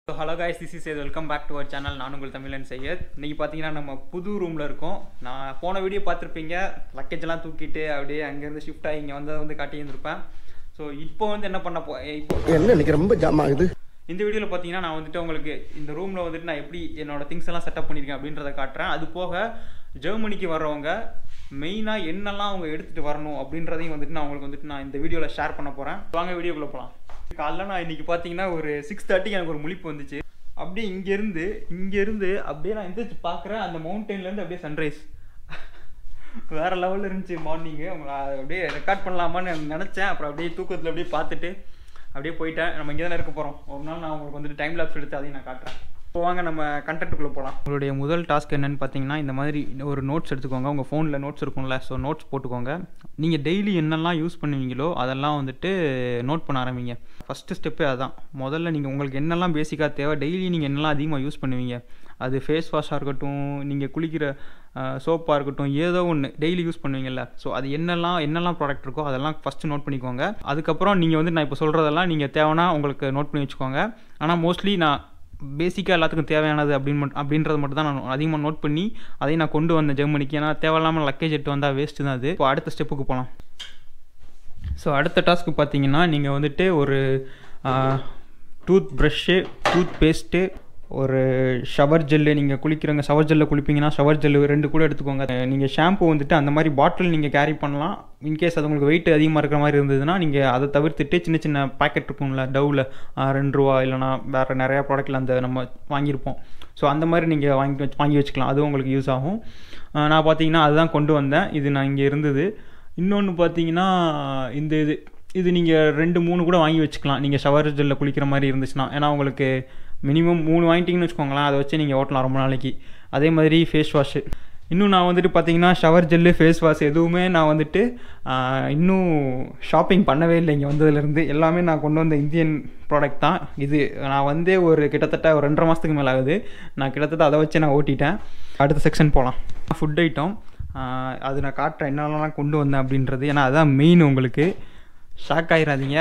So hello guys, this is welcome back to our channel. நான் உங்கள் தமிழன் சையத். இன்னைக்கு பாத்தீங்கன்னா நம்ம புது ரூம்ல இருக்கோம். நான் போன வீடியோ பார்த்திருப்பீங்க. லக்கேஜ் எல்லாம் தூக்கிட்டு அப்படியே அங்க இருந்து ஷிஃப்ட் ஆகி இங்க வந்து காட்டி இருந்திருப்பேன். சோ இப்போ என்ன பண்ண இப்போ என்ன எனக்கு ரொம்ப ஜாம் ஆகுது. இந்த வீடியோல பாத்தீங்கன்னா நான் வந்துட்டு உங்களுக்கு இந்த ரூம்ல வந்துட்டு நான் எப்படி என்னோட திங்ஸ் எல்லாம் செட்டப் பண்ணிருக்கேன் அப்படின்றத காட்டுறேன். அது போக ஜெர்மனிக்கு வர்றவங்க மெயினா என்னெல்லாம் அவங்க எடுத்துட்டு வரணும் அப்படின்றதையும் வந்துட்டு நான் உங்களுக்கு வந்துட்டு நான் இந்த வீடியோல ஷேர் பண்ண போறேன். வாங்க வீடியோக்குள்ள போலாம். காலைல நான் இன்னைக்கு பாத்தீங்கன்னா ஒரு 6:30 எனக்கு ஒரு முழிப்பு வந்துச்சு. அப்படியே இங்க இருந்து அப்படியே நான் எந்திரிச்சு பாக்குறேன். அந்த மவுண்டன்ல இருந்து அப்படியே சன்ரைஸ் வேற லெவல்ல இருந்துச்சு. மார்னிங் அப்படியே ரெக்கார்ட் பண்ணலாமான்னு நினைச்சேன். அப்புறம் அப்படியே தூக்கத்துல அப்படியே பார்த்துட்டு அப்படியே போயிட்டேன். நம்ம இங்கே தானே இருக்க போறோம். ஒரு நாள் நான் உங்களுக்கு வந்துட்டு டைம் லாப்ஸ் எடுத்து அதையும் நான் காட்டுறேன். இப்போ வாங்க நம்ம கண்டென்ட்டுக்குள்ளே போகலாம். உங்களுடைய முதல் டாஸ்க் என்னன்னு பார்த்தீங்கன்னா இந்த மாதிரி ஒரு நோட்ஸ் எடுத்துக்கோங்க. உங்கள் ஃபோனில் நோட்ஸ் இருக்கும்ல, ஸோ நோட்ஸ் போட்டுக்கோங்க. நீங்கள் டெய்லி என்னெல்லாம் யூஸ் பண்ணுவீங்களோ அதெல்லாம் வந்துட்டு நோட் பண்ண ஆரம்பிங்க. ஃபஸ்ட்டு ஸ்டெப்பே அதான். முதல்ல நீங்கள் உங்களுக்கு என்னெல்லாம் பேசிக்காக தேவை, டெய்லி நீங்கள் என்னெல்லாம் அதிகமாக யூஸ் பண்ணுவீங்க, அது ஃபேஸ் வாஷாக இருக்கட்டும், நீங்கள் குளிக்கிற சோப்பாக இருக்கட்டும், ஏதோ ஒன்று டெய்லி யூஸ் பண்ணுவீங்கல்ல, ஸோ அது என்னெல்லாம் ப்ராடக்ட் இருக்கோ அதெல்லாம் ஃபஸ்ட்டு நோட் பண்ணிக்கோங்க. அதுக்கப்புறம் நீங்கள் வந்து நான் இப்போ சொல்கிறதெல்லாம் நீங்கள் தேவைன்னா உங்களுக்கு நோட் பண்ணி வச்சுக்கோங்க. ஆனால் மோஸ்ட்லி நான் பேசிக்காக எல்லாத்துக்கும் தேவையானது அப்படின்றது மட்டும் தான் நான் அதிகமாக நோட் பண்ணி அதையும் நான் கொண்டு வந்தேன் ஜெர்மனிக்கு. ஏன்னா தேவையில்லாமல் லக்கேஜ் எடுத்து வந்தால் வேஸ்ட்டு தான் அது. இப்போ அடுத்த ஸ்டெப்புக்கு போகலாம். ஸோ அடுத்த டாஸ்க்கு பார்த்தீங்கன்னா நீங்கள் வந்துட்டு ஒரு டூத் ப்ரஷ்ஷு, டூத்பேஸ்ட்டு, ஒரு ஷவர் ஜெல்லு. நீங்கள் குளிக்கிறவங்க ஷவர் ஜெல்லில் குளிப்பீங்கன்னா ஷவர் ஜெல்லு 2 கூட எடுத்துக்கோங்க. நீங்கள் ஷாம்பு வந்துட்டு அந்த மாதிரி பாட்டில் நீங்கள் கேரி பண்ணலாம். இன்கேஸ் அது உங்களுக்கு வெயிட் அதிகமாக இருக்கிற மாதிரி இருந்ததுன்னா நீங்கள் அதை தவிர்த்துட்டு சின்ன பேக்கெட் இருக்கும்ல டவ்வில் ₹2 இல்லைனா வேறு நிறையா ப்ராடக்ட்டில் அந்த நம்ம வாங்கியிருப்போம். ஸோ அந்த மாதிரி நீங்கள் வாங்கி வச்சுக்கலாம். அதுவும் உங்களுக்கு யூஸ் ஆகும். நான் பார்த்தீங்கன்னா அதுதான் கொண்டு வந்தேன். இது நான் இங்கே இருந்தது. இன்னொன்று பார்த்தீங்கன்னா இது நீங்கள் 2-3 கூட வாங்கி வச்சுக்கலாம். நீங்கள் ஷவர் ஜெல்லில் குளிக்கிற மாதிரி இருந்துச்சுன்னா. ஏன்னா உங்களுக்கு மினிமம் 3 வாங்கிட்டீங்கன்னு வச்சுக்கோங்களேன், அதை வச்சு நீங்கள் ஓட்டலாம் ரொம்ப நாளைக்கு. அதே மாதிரி ஃபேஸ் வாஷு. இன்னும் நான் வந்துட்டு பார்த்தீங்கன்னா ஷவர் ஜெல்லு, ஃபேஸ் வாஷ் எதுவுமே நான் வந்துட்டு இன்னும் ஷாப்பிங் பண்ணவே இல்லை. இங்கே வந்ததுலேருந்து எல்லாமே நான் கொண்டு வந்த இந்தியன் ப்ராடக்ட் தான். இது நான் வந்து கிட்டத்தட்ட ஒரு 2.5 மாதத்துக்கு மேலே ஆகுது. நான் கிட்டத்தட்ட அதை வச்சு நான் ஓட்டிட்டேன். அடுத்த செக்ஷன் போகலாம். ஃபுட் ஐட்டம் அது நான் காட்டுறேன் என்னென்னலாம் கொண்டு வந்தேன் அப்படின்றது. ஏன்னா அதுதான் மெயின். உங்களுக்கு ஷாக் ஆகிடாதீங்க.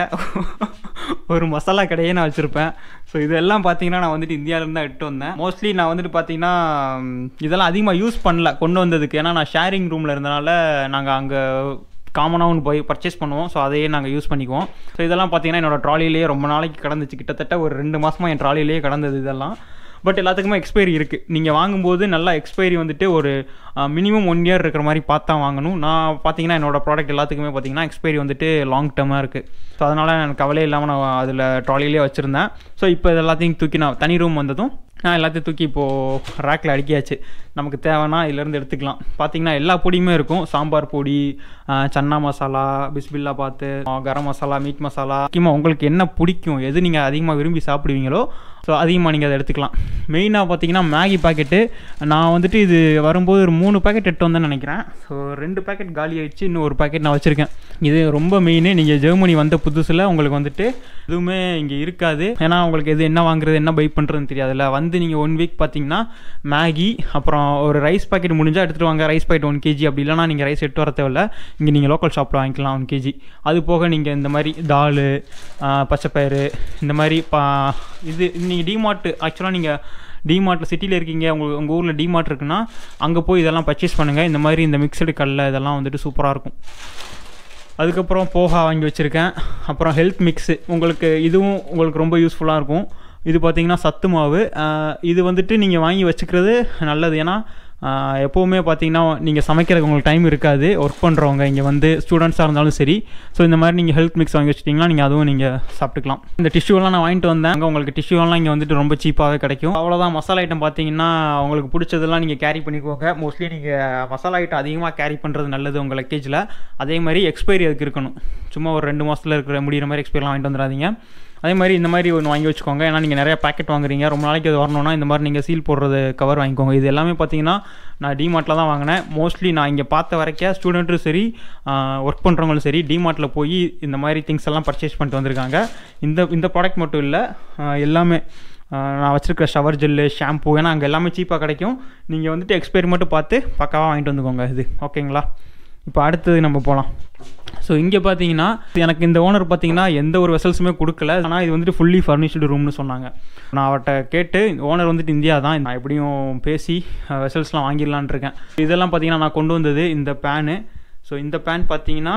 ஒரு மசாலா கடையே நான் வச்சுருப்பேன். ஸோ இதெல்லாம் பார்த்தீங்கன்னா நான் வந்துட்டு இந்தியாவிலேருந்து தான் எடுத்து வந்தேன். மோஸ்ட்லி நான் வந்துட்டு பார்த்தீங்கன்னா இதெல்லாம் அதிகமாக யூஸ் பண்ணல கொண்டு வந்ததுக்கு. ஏன்னா நான் ஷேரிங் ரூமில் இருந்தனால நாங்கள் அங்கே காமனாக ஒன்று போய் பர்ச்சேஸ் பண்ணுவோம். ஸோ அதையே நாங்கள் யூஸ் பண்ணிக்குவோம். ஸோ இதெல்லாம் பார்த்தீங்கன்னா என்னோடய ட்ராலிலேயே ரொம்ப நாளைக்கு கடந்துச்சு. கிட்டத்தட்ட ஒரு 2 மாதமாக என் ட்ராலிலேயே கடந்தது இதெல்லாம். பட் எல்லாத்துக்குமே எக்ஸ்பைரி இருக்குது. நீங்கள் வாங்கும்போது நல்லா எக்ஸ்பைரி வந்துட்டு ஒரு மினிமம் 1 இயர் இருக்கிற மாதிரி பார்த்தா வாங்கணும். நான் பார்த்தீங்கன்னா என்னோடய ப்ராடக்ட் எல்லாத்துக்குமே பார்த்தீங்கன்னா எக்ஸ்பைரி வந்துட்டு லாங் டேர்மாக இருக்குது. ஸோ அதனால் எனக்கு கவலை இல்லாமல் நான் அதில் ட்ராலிலே வச்சுருந்தேன். ஸோ இப்போ இது எல்லாத்தையும் தூக்கி நான் தனி ரூம் வந்ததும் நான் எல்லாத்தையும் தூக்கி இப்போது ரேக்கில் அடுக்கியாச்சு. நமக்கு தேவைன்னா இதிலேருந்து எடுத்துக்கலாம். பார்த்தீங்கன்னா எல்லா பொடியுமே இருக்கும். சாம்பார் பொடி, சன்னா மசாலா, பிஸ்பில்லா பாத்து, கரம் மசாலா, மீட் மசாலா. முக்கியமாக உங்களுக்கு என்ன பிடிக்கும், எது நீங்கள் அதிகமாக விரும்பி சாப்பிடுவீங்களோ ஸோ அதிகமாக நீங்கள் அதை எடுத்துக்கலாம். மெயினாக பார்த்தீங்கன்னா மேகி பாக்கெட்டு நான் வந்துட்டு இது வரும்போது ஒரு 3 பேக்கெட் எடுத்து வந்தேன்னு நினைக்கிறேன். ஸோ 2 பேக்கெட் காலி ஆகிடுச்சு. இன்னும் ஒரு பேக்கெட் நான் வச்சுருக்கேன். இது ரொம்ப மெயின். நீங்கள் ஜெர்மனி வந்த புதுசில் உங்களுக்கு வந்துட்டு எதுவுமே இங்கே இருக்காது. ஏன்னா உங்களுக்கு எது என்ன வாங்குறது என்ன பை பண்ணுறதுன்னு தெரியாதுல்ல. வந்து நீங்கள் 1 வீக் பார்த்தீங்கன்னா மேகி, அப்புறம் ஒரு ரைஸ் பாக்கெட் முடிஞ்சால் எடுத்துகிட்டு வாங்க. Rice packet 1 kg. அப்படி இல்லைனா நீங்கள் ரைஸ் எடுத்து வர தேவையில்ல. இங்கே நீங்கள் லோக்கல் ஷாப்பில் வாங்கிக்கலாம் 1 kg. அது போக நீங்கள் இந்த மாதிரி தால், பச்சைப்பயிறு, இந்த மாதிரி இது நீங்கள் டிமார்ட், ஆக்சுவலாக நீங்கள் டிமார்ட்டில் சிட்டியில் இருக்கீங்க, உங்கள் ஊரில் டிமார்ட் இருக்குன்னா அங்கே போய் இதெல்லாம் பர்ச்சேஸ் பண்ணுங்கள். இந்த மாதிரி இந்த மிக்சடு கடலை இதெல்லாம் வந்துட்டு சூப்பராக இருக்கும். அதுக்கப்புறம் போகா வாங்கி வச்சுருக்கேன். அப்புறம் ஹெல்த் மிக்ஸு இதுவும் உங்களுக்கு ரொம்ப யூஸ்ஃபுல்லாக இருக்கும். இது பார்த்திங்கன்னா சத்து மாவு. இது வந்துட்டு நீங்கள் வாங்கி வச்சுக்கிறது நல்லது. ஏன்னா எப்போவுமே பார்த்தீங்கன்னா நீங்கள் சமைக்கிறதுக்கு உங்களுக்கு டைம் இருக்காது. ஒர்க் பண்ணுறவங்க இங்கே வந்து ஸ்டூடெண்ட்ஸாக இருந்தாலும் சரி. ஸோ இந்த மாதிரி நீங்கள் ஹெல்த் மிக்ஸ் வாங்கி வச்சிட்டிங்கன்னா நீங்கள் அதுவும் நீங்கள் சாப்பிட்டுக்கலாம். இந்த டிஷ்யூலாம் நான் வாங்கிட்டு வந்தேன். அங்கே உங்களுக்கு டிஷ்யூலாம் இங்கே வந்துட்டு ரொம்ப சீப்பாகவே கிடைக்கும். அவ்வளோதான். மசாலா ஐட்டம் பார்த்தீங்கன்னா உங்களுக்கு பிடிச்சதெல்லாம் நீங்கள் கேரி பண்ணிக்கோங்க. மோஸ்ட்லி நீங்கள் மசாலா ஐட்டம் அதிகமாக கேரி பண்ணுறது நல்லது உங்கள் லக்கேஜில். அதே மாதிரி எக்ஸ்பைரி அதுக்கு இருக்கணும். சும்மா ஒரு 2 மாதத்தில் முடிகிற மாதிரி எக்ஸ்பைரிலாம் வாங்கிட்டு வந்துடாதீங்க. அதே மாதிரி இந்த மாதிரி ஒன்று வாங்கி வச்சுக்கோங்க. ஏன்னா நீங்கள் நிறையா பேக்கெட் வாங்குறீங்க, ரொம்ப நாளைக்கு அது வரணும்னா இந்த மாதிரி நீங்கள் சீல் போடுறது கவர் வாங்கிக்கோங்க. இது எல்லாமே பார்த்தீங்கன்னா நான் டிமார்ட்டில் தான் வாங்கினேன். மோஸ்ட்லி நான் இங்கே பார்த்த வரைக்கும் ஸ்டூடெண்ட்டும் சரி, ஒர்க் பண்ணுறவங்களும் சரி, டிமார்ட்டில் போய் இந்த மாதிரி திங்ஸ் எல்லாம் பர்ச்சேஸ் பண்ணிட்டு வந்திருக்காங்க. இந்த ப்ராடக்ட் மட்டும் இல்லை, எல்லாமே நான் வச்சுருக்கிற ஷவர் ஜெல்லு, ஷாம்பு, ஏன்னா அங்கே எல்லாமே சீப்பாக கிடைக்கும். நீங்கள் வந்துட்டு எக்ஸ்பெரிமெண்ட்டு பார்த்து பக்காவாக வாங்கிட்டு வந்துக்கோங்க. இது ஓகேங்களா? இப்போ அடுத்தது நம்ம போகலாம். ஸோ இங்கே பார்த்தீங்கன்னா எனக்கு இந்த ஓனர் பார்த்தீங்கன்னா எந்த ஒரு வெசல்ஸுமே கொடுக்கல. ஆனால் இது வந்துட்டு ஃபுல்லி ஃபர்னிஷ்டு ரூம்னு சொன்னாங்க. நான் அவர்கிட்ட கேட்டு ஓனர் வந்துட்டு இந்தியா தான், நான் எப்படியும் பேசி வெசல்ஸ்லாம் வாங்கிடலான் இருக்கேன். இதெல்லாம் பார்த்தீங்கன்னா நான் கொண்டு வந்தது இந்த பேனு. ஸோ இந்த பேன் பார்த்தீங்கன்னா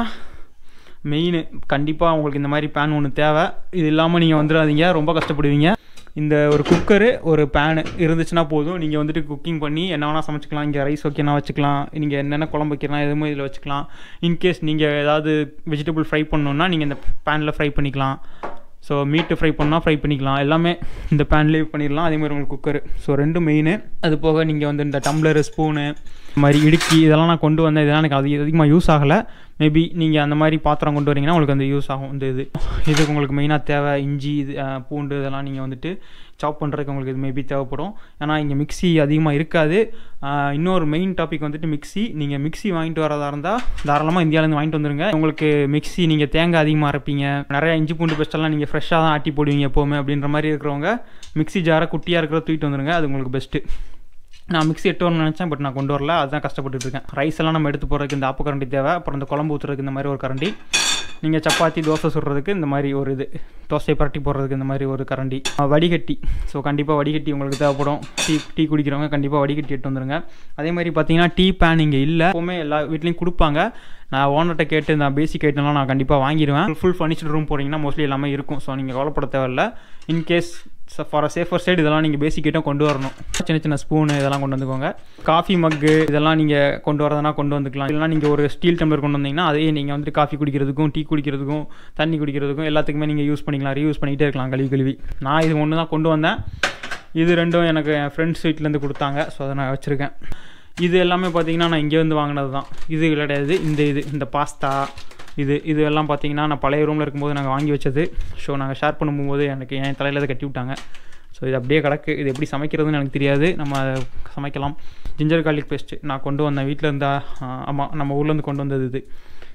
மெயின், கண்டிப்பாக உங்களுக்கு இந்த மாதிரி பேன் ஒன்று தேவை. இது இல்லாமல் நீங்கள் வந்துடாதீங்க, ரொம்ப கஷ்டப்படுவீங்க. இந்த ஒரு குக்கரு ஒரு பேனு இருந்துச்சுன்னா போதும், நீங்கள் வந்துட்டு குக்கிங் பண்ணி என்ன வேணால் சமைச்சிக்கலாம். இங்கே ரைஸ் வைக்கணும் வச்சுக்கலாம், நீங்கள் என்னென்ன குழம்பு வைக்கலாம் எதுவுமே இதில் வச்சுக்கலாம். இன்கேஸ் நீங்கள் ஏதாவது வெஜிடபிள் ஃப்ரை பண்ணணுன்னா நீங்கள் இந்த பேனில் ஃப்ரை பண்ணிக்கலாம். ஸோ மீட்டு ஃப்ரை பண்ணால் ஃப்ரை பண்ணிக்கலாம், எல்லாமே இந்த பேன்லேயே பண்ணிடலாம். அதேமாதிரி உங்களுக்கு குக்கரு. ஸோ ரெண்டும் மெயின். அது போக நீங்கள் வந்து இந்த டம்ளரு, ஸ்பூனு, இந்த மாதிரி இடுக்கி இதெல்லாம் நான் கொண்டு வந்தேன். இதெல்லாம் எனக்கு அதிகமாக யூஸ் ஆகலை. மேபி நீங்கள் அந்த மாதிரி பாத்திரம் கொண்டு வரீங்கன்னா உங்களுக்கு அந்த யூஸ் ஆகும். இந்த இதுக்கு உங்களுக்கு மெயினாக தேவை இஞ்சி, பூண்டு இதெல்லாம் நீங்கள் வந்துட்டு சாப் பண்ணுறதுக்கு உங்களுக்கு இது மேபி தேவைப்படும். ஏன்னா இங்கே மிக்ஸி அதிகமாக இருக்காது. இன்னொரு மெயின் டாபிக் வந்துட்டு மிக்ஸி. நீங்கள் மிக்ஸி வாங்கிட்டு வரதா இருந்தால் தாராளமாக இந்தியாவிலேருந்து வாங்கிட்டு வந்துருங்க. உங்களுக்கு மிக்ஸி நீங்கள் தேங்காய் அதிகமாக அரைப்பீங்க, நிறையா இஞ்சி பூண்டு பெஸ்ட்டெல்லாம் நீங்கள் ஃப்ரெஷ்ஷாக தான் ஆட்டி போடுவீங்க எப்போவுமே அப்படின்ற மாதிரி இருக்கிறவங்க மிக்ஸி ஜாரை குட்டியாக இருக்கிறத தூக்கிட்டு வந்துருங்க, அது உங்களுக்கு பெஸ்ட்டு. நான் மிக்ஸி எட்டு வரணும்னு நினச்சேன், பட் நான் கொண்டு வரல, அதுதான் கஷ்டப்பட்டுட்டு இருக்கேன். ரைஸ் எல்லாம் நம்ம எடுத்து போகிறதுக்கு இந்த ஆப்பு கரண்டி தேவை. அப்புறம் இந்த குழம்பு ஊற்றுறதுக்கு இந்த மாதிரி ஒரு கரண்டி, நீங்கள் சப்பாத்தி தோசை சுடுறதுக்கு இந்த மாதிரி ஒரு இது, தோசையை பரட்டி போடுறதுக்கு இந்த மாதிரி ஒரு கரண்டி, வடிகட்டி. ஸோ கண்டிப்பாக வடிகட்டி உங்களுக்கு தேவைப்படும். டீ குடிக்கிறவங்க கண்டிப்பாக வடிகட்டி எடுத்து வந்துருங்க. அதே மாதிரி பார்த்தீங்கன்னா டீ பேன் இங்கே இல்லை, எப்போவுமே எல்லா வீட்லேயும் கொடுப்பாங்க. நான் ஓனர்கிட்ட கேட்டு இந்த பேசிக் ஐட்டம்லாம் நான் கண்டிப்பாக வாங்கிடுவேன். ஃபுல் ஃபர்னிச்சர் ரூம் போகிறீங்கன்னா மோஸ்ட்லி எல்லாமே இருக்கும். ஸோ நீங்கள் கவலைப்பட தேவையில்லை. இன்கேஸ் ஃபார் சேஃபர் சைடு இதெல்லாம் நீங்கள் பேசிக் ஐட்டம் கொண்டு வரணும். சின்ன சின்ன ஸ்பூனு இதெல்லாம் கொண்டு வந்துக்கோங்க. காஃபி மக்கு இதெல்லாம் நீங்கள் கொண்டு வரதுனா கொண்டு வந்துக்கலாம். இல்லைனா நீங்கள் ஒரு ஸ்டீல் டம்ளர் கொண்டு வந்தீங்கன்னா அதையே நீங்கள் வந்துட்டு காஃபி குடிக்கிறதுக்கும், டீ குடிக்கிறதுக்கும், தண்ணி குடிக்கிறதுக்கும் எல்லாத்துக்குமே நீங்கள் யூஸ் பண்ணிக்கலாம். ரீயூஸ் பண்ணிகிட்டே இருக்கலாம் கழுவி. நான் இது ஒன்று தான் கொண்டு வந்தேன். இது ரெண்டும் எனக்கு என் ஃப்ரெண்ட்ஸ் வீட்டிலேருந்து கொடுத்தாங்க. ஸோ அதை நான் வச்சுருக்கேன். இது எல்லாமே பார்த்தீங்கன்னா நான் இங்கேருந்து வாங்கினது தான். இது கிடையாது, இந்த பாஸ்தா இது எல்லாம் பார்த்தீங்கன்னா நான் பழைய ரூமில் இருக்கும்போது நாங்கள் வாங்கி வச்சது. ஸோ நாங்கள் ஷேர் பண்ணும்போது எனக்கு என் தலையில் அதை கட்டி விட்டாங்க. ஸோ இது அப்படியே கிடக்கு. இது எப்படி சமைக்கிறதுன்னு எனக்கு தெரியாது, நம்ம அதை சமைக்கலாம். ஜிஞ்சர் கார்லிக் பேஸ்ட்டு நான் கொண்டு வந்தேன் வீட்டில் இருந்தால். ஆமாம், நம்ம ஊர்லேருந்து கொண்டு வந்தது. இது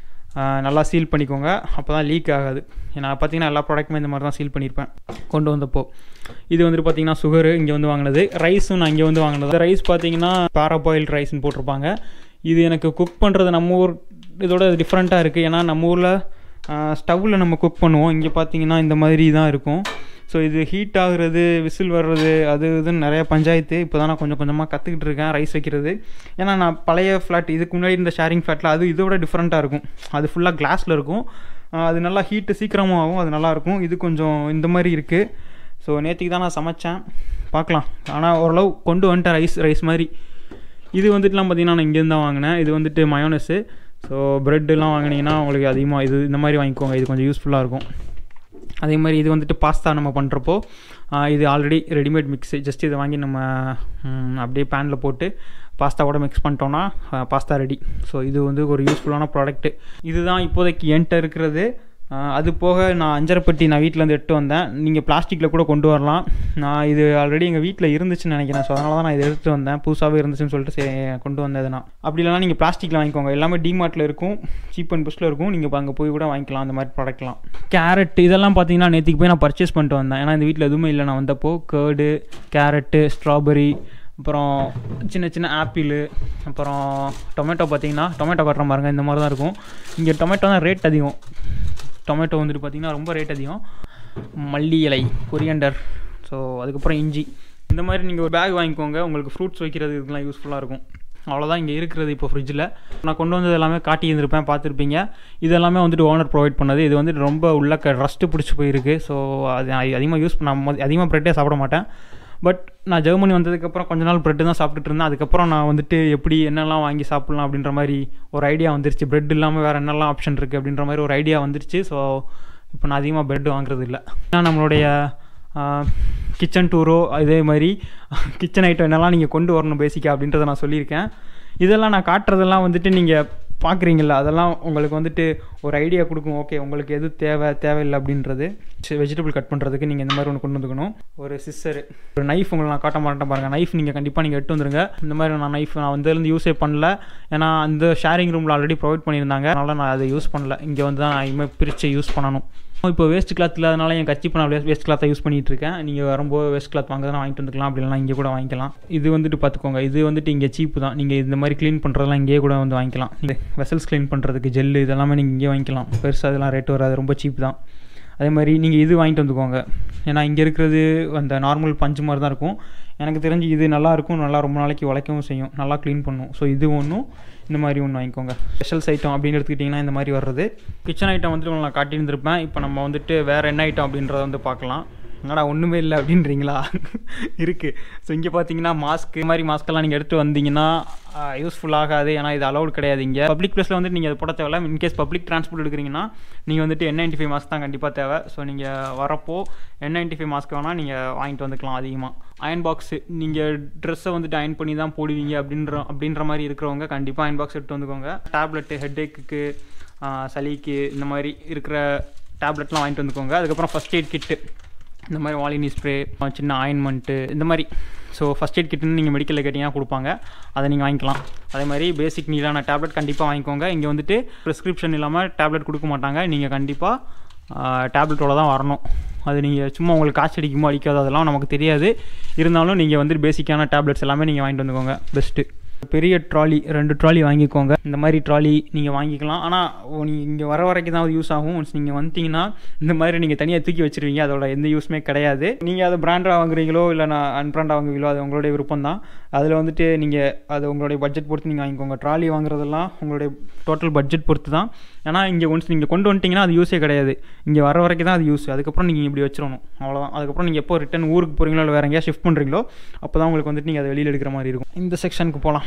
நல்லா சீல் பண்ணிக்கோங்க, அப்போ தான் லீக் ஆகாது. நான் பார்த்தீங்கன்னா எல்லா ப்ராடக்ட்டுமே இந்த மாதிரி தான் சீல் பண்ணியிருப்பேன் கொண்டு வந்தப்போ. இது வந்துட்டு பார்த்தீங்கன்னா சுகரு இங்கே வந்து வாங்கினது. ரைஸும் நான் இங்கே வந்து வாங்கினது. ரைஸ் பார்த்தீங்கன்னா பாராபாயில்டு ரைஸ்ன்னு போட்டிருப்பாங்க. இது எனக்கு குக் பண்ணுறது நம்ம ஊர் இதோட டிஃப்ரெண்ட்டாக இருக்குது. ஏன்னா நம்ம ஊரில் ஸ்டவ்வில் நம்ம குக் பண்ணுவோம், இங்கே பார்த்தீங்கன்னா இந்த மாதிரி தான் இருக்கும். ஸோ இது ஹீட் ஆகுறது, விசில் வர்றது, அது இதுன்னு நிறையா பஞ்சாயத்து. இப்போ தான் நான் கொஞ்சம் கொஞ்சமாக கற்றுக்கிட்டு இருக்கேன் ரைஸ் வைக்கிறது. ஏன்னா நான் பழைய ஃப்ளாட், இதுக்கு முன்னாடி இந்த ஷேரிங் ஃப்ளாட்டில் அது இதோட டிஃப்ரெண்ட்டாக இருக்கும். அது ஃபுல்லாக கிளாஸில் இருக்கும், அது நல்லா ஹீட்டு சீக்கிரமாக ஆகும், அது நல்லாயிருக்கும். இது கொஞ்சம் இந்த மாதிரி இருக்குது. ஸோ நேற்றுக்கு தான் நான் சமைச்சேன், பார்க்கலாம். ஆனால் ஓரளவு கொண்டு வந்துட்டேன் ரைஸ் மாதிரி. இது வந்துட்டுலாம் பார்த்திங்கன்னா நான் இங்கேருந்து தான் வாங்கினேன். இது வந்துட்டு மயோனஸு. ஸோ ப்ரெட்டெலாம் வாங்கினீங்கன்னா உங்களுக்கு அதிகமாக இது இந்த மாதிரி வாங்கிக்கோங்க, இது கொஞ்சம் யூஸ்ஃபுல்லாக இருக்கும். அதே மாதிரி இது வந்துட்டு பாஸ்தா நம்ம பண்ணுறப்போ இது ஆல்ரெடி ரெடிமேட் மிக்ஸு. ஜஸ்ட் இதை வாங்கி நம்ம அப்படியே பேனில் போட்டு பாஸ்தாவோட மிக்ஸ் பண்ணிட்டோன்னா பாஸ்தா ரெடி. ஸோ இது வந்து ஒரு யூஸ்ஃபுல்லான ப்ராடக்ட்டு. இதுதான் இப்போதைக்கு என்கிட்ட இருக்கிறது. அது போக நான் அஞ்சரைப்பட்டி நான் வீட்டிலேருந்து எடுத்து வந்தேன். நீங்கள் பிளாஸ்டிக்கில் கூட கொண்டு வரலாம். நான் இது ஆல்ரெடி எங்கள் வீட்டில் இருந்துச்சுன்னு நினைக்கிறேன். ஸோ அதனால தான் நான் இதை எடுத்துகிட்டு வந்தேன். புதுசாகவே இருந்துச்சுன்னு சொல்லிட்டு கொண்டு வந்தது நான். அப்படி இல்லைனா நீங்கள் பிளாஸ்டிக்கில் வாங்கிக்கோங்க. எல்லாமே டிமார்ட்டில் இருக்கும், சீப் அண்ட் பெஸ்ட்டில் இருக்கும். நீங்கள் அங்கே போய் கூட வாங்கிக்கலாம் அந்த மாதிரி ப்ராடக்ட்லாம். கேரட் இதெல்லாம் பார்த்தீங்கன்னா நேற்றுக்கு போய் நான் பர்ச்சேஸ் பண்ணிட்டு வந்தேன். ஏன்னா இந்த வீட்டில் எதுவுமே இல்லை. நான் வந்தப்போ கேர்டு, கேரட்டு, ஸ்ட்ராபெரி, அப்புறம் சின்ன ஆப்பிள், அப்புறம் டொமேட்டோ. பார்த்தீங்கன்னா டொமேட்டோ கட்டுற பாருங்க, இந்த மாதிரி தான் இருக்கும். இங்கே டொமேட்டோ தான் ரேட் அதிகம். டொமேட்டோ வந்துட்டு பார்த்திங்கன்னா ரொம்ப ரேட் அதிகம். மல்லி இலை, கொரியண்டர், ஸோ அதுக்கப்புறம் இஞ்சி, இந்த மாதிரி நீங்கள் ஒரு பேக் வாங்கிக்கோங்க. உங்களுக்கு ஃப்ரூட்ஸ் வைக்கிறது இதுக்கெலாம் யூஸ்ஃபுல்லாக இருக்கும். அவ்வளோதான் இங்கே இருக்கிறது இப்போ ஃப்ரிட்ஜில். நான் கொண்டு வந்தது எல்லாமே காட்டியிருந்திருப்பேன், பார்த்துருப்பீங்க. இது எல்லாமே வந்துட்டு ஓனர் ப்ரொவைட் பண்ணது. இது வந்துட்டு ரொம்ப உள்ள ரஸ்ட்டு பிடிச்சி போயிருக்கு. ஸோ அது அதிகமாக யூஸ் பண்ண, அதிகமாக ப்ரெட்டே சாப்பிட மாட்டேன். பட் நான் ஜெர்மனி வந்ததுக்கப்புறம் கொஞ்ச நாள் ப்ரெட்டு தான் சாப்பிட்டுட்டு இருந்தேன். அதுக்கப்புறம் நான் வந்துட்டு எப்படி என்னெல்லாம் வாங்கி சாப்பிட்லாம் அப்படின்ற மாதிரி ஒரு ஐடியா வந்துருச்சு. ப்ரெட் இல்லாமல் வேறு என்னெல்லாம் ஆப்ஷன் இருக்குது அப்படின்ற மாதிரி ஒரு ஐடியா வந்துருச்சு. ஸோ இப்போ நான் அதிகமாக ப்ரெட் வாங்குறது இல்லை. ஏன்னா நம்மளுடைய கிச்சன் டூரோ இதே மாதிரி கிச்சன் ஐட்டம் என்னெல்லாம் நீங்கள் கொண்டு வரணும் பேசிக்காக அப்படின்றத நான் சொல்லியிருக்கேன். இதெல்லாம் நான் காட்டுறதெல்லாம் வந்துட்டு நீங்கள் பார்க்குறீங்களா, அதெல்லாம் உங்களுக்கு வந்துட்டு ஒரு ஐடியா கொடுக்கும். ஓகே, உங்களுக்கு எது தேவையில்லை அப்படின்றது. வெஜிடபிள் கட் பண்ணுறதுக்கு நீங்கள் இந்த மாதிரி ஒன்று கொண்டு வந்துக்கணும். ஒரு சிஸ்ஸரு, ஒரு நைஃப் உங்களுக்கு நான் காட்ட மாட்டேன் பாருங்கள். நைஃப் நீங்கள் கண்டிப்பாக நீங்கள் எடுத்து வந்துருங்க. இந்த மாதிரி நான் வந்துலேருந்து யூஸே பண்ணல. ஏன்னா அந்த ஷேரிங் ரூமில் ஆல்ரெடி ப்ரொவைட் பண்ணியிருந்தாங்க. அதனால் நான் அதை யூஸ் பண்ணல. இங்கே வந்து தான் நான் இனிமேல் பிரித்து யூஸ் பண்ணணும். இப்போ வேஸ்ட் கிளாத் இல்லாதனால என் கர்ச்சீப் நான் வேஸ்ட் கிளாத்தை யூஸ் பண்ணிகிட்டு இருக்கேன். நீங்கள் வரும்போது வேஸ்ட் கிளாத் வாங்குறதுனா வாங்கிட்டு வந்துக்கலாம், அப்படி இல்லைனா இங்கே கூட வாங்கிக்கலாம். இது வந்துட்டு பார்த்துக்கோங்க, இது வந்துட்டு இங்கே சீப்பு தான். நீங்கள் இந்த மாதிரி க்ளீன் பண்ணுறதெல்லாம் இங்கேயே கூட வந்து வாங்கிக்கலாம். இந்த வெசல்ஸ் க்ளீன் பண்ணுறதுக்கு ஜெல்லு இதெல்லாமே நீங்கள் இங்கே வாங்கிக்கலாம். பெருசாக அதெல்லாம் ரேட் வராது, ரொம்ப சீப் தான். அதே மாதிரி நீங்கள் இது வாங்கிட்டு வந்துக்கோங்க. ஏன்னா இங்கே இருக்கிறது அந்த நார்மல் பஞ்சு மாதிரி தான் இருக்கும். எனக்கு தெரிஞ்சு இது நல்லாயிருக்கும், நல்லா ரொம்ப நாளைக்கு உழைக்கவும் செய்யும், நல்லா க்ளீன் பண்ணும். ஸோ இது ஒன்றும் இந்த மாதிரி ஒன்று வாங்கிக்கோங்க. ஸ்பெஷல்ஸ் ஐட்டம் அப்படின்னு எடுத்துக்கிட்டிங்கன்னா இந்த மாதிரி வர்றது. கிச்சன் ஐட்டம் வந்துட்டு உங்களுக்கு நான் காட்டியிருந்திருப்பேன். இப்போ நம்ம வந்துட்டு வேறு என்ன ஐட்டம் அப்படின்றத வந்து பார்க்கலாம். என்னடா ஒன்றுமே இல்லை அப்படின்றீங்களா? இருக்குது. ஸோ இங்கே பார்த்தீங்கன்னா மாஸ்க்கு, இந்த மாதிரி மாஸ்க்கெல்லாம் நீங்கள் எடுத்து வந்தீங்கன்னா யூஸ்ஃபுல் ஆகாது. ஏன்னா இது அலௌட் கிடையாது இங்கே. பப்ளிக் ப்ளேஸில் வந்துட்டு நீங்கள் அது போட தேவையில்ல. இன்கேஸ் பப்ளிக் ட்ரான்ஸ்போர்ட் எடுக்கிறீங்கன்னா நீங்கள் வந்துட்டு N95 மாஸ்க் தான் கண்டிப்பாக தேவை. ஸோ நீங்கள் வரப்போ N95 மாஸ்க் வேணால் நீங்கள் வாங்கிட்டு வந்துக்கலாம். அதிகமாக அயன் பாக்ஸு, நீங்கள் ட்ரெஸ்ஸை வந்துட்டு அயன் பண்ணி தான் போடுவீங்க அப்படின்ற மாதிரி இருக்கிறவங்க கண்டிப்பாக அயன் பாக்ஸ் எடுத்து வந்துக்கோங்க. டேப்லெட்டு, ஹெட்டேக்கு, சளிக்கு இந்த மாதிரி இருக்கிற டேப்லெட்லாம் வாங்கிட்டு வந்துக்கோங்க. அதுக்கப்புறம் ஃபஸ்ட் எய்ட் கிட்டு, இந்த மாதிரி வாலினி ஸ்ப்ரே, சின்ன ஆயின்மெண்ட்டு இந்த மாதிரி. ஸோ ஃபஸ்ட் எய்ட் கிட்டுன்னு நீங்கள் மெடிக்கலில் கேட்டிங்கன்னா கொடுப்பாங்க, அதை நீங்கள் வாங்கிக்கலாம். அதே மாதிரி பேசிக் நீடான டேப்லெட் கண்டிப்பாக வாங்கிக்கோங்க. இங்கே வந்துட்டு ப்ரிஸ்கிரிப்ஷன் இல்லாமல் டேப்லெட் கொடுக்க மாட்டாங்க. நீங்கள் கண்டிப்பாக டேப்லெட்டோட தான் வரணும். அது நீங்கள் சும்மா உங்களுக்கு காய்ச்சல் அடிக்குமோ அடிக்காதோ அதெல்லாம் நமக்கு தெரியாது. இருந்தாலும் நீங்கள் வந்துட்டு பேசிக்கான டேப்லெட்ஸ் எல்லாமே நீங்கள் வாங்கிட்டு வந்துக்கோங்க. பெஸ்ட்டு. பெரிய ட்ராலி, 2 ட்ராலி வாங்கிக்கோங்க. இந்த மாதிரி ட்ராலி நீங்கள் வாங்கிக்கலாம். ஆனால் நீங்கள் இங்கே வர வரைக்கும் தான் யூஸ் ஆகும். ஒன்ஸ் நீங்கள் வந்துட்டிங்கன்னா இந்த மாதிரி நீங்கள் தனியாக தூக்கி வச்சுருவீங்க, அதோட எந்த யூஸுமே கிடையாது. நீங்கள் அதை பிராண்டாக வாங்குறீங்களோ இல்லை நான் அன்பிராண்டாக வாங்குவீங்களோ அது உங்களுடைய விருப்பம் தான். அதில் வந்துட்டு நீங்கள் அது உங்களுடைய பட்ஜெட் பொறுத்து நீங்கள் வாங்கிக்கோங்க. ட்ராலி வாங்குறதெல்லாம் உங்களுடைய டோட்டல் பட்ஜெட் பொறுத்து தான். ஏன்னா இங்கே ஒன்ஸ் நீங்கள் கொண்டு வந்துட்டிங்கன்னா அது யூஸே கிடையாது. இங்கே வர வரைக்கும் தான் அது யூஸ். அதுக்கப்புறம் நீங்கள் இப்படி வச்சிடணும், அவ்வளோதான். அதுக்கப்புறம் நீங்கள் எப்போ ரிட்டன் ஊருக்கு போகிறீங்களோ இல்லை வேறு எங்கேயா ஷிஃப்ட் பண்ணுறீங்களோ அப்போ தான் உங்களுக்கு வந்துட்டு நீங்கள் அதை வெளியில் எடுக்கிற மாதிரி இருக்கும். இந்த செக்ஷனுக்கு போகலாம்.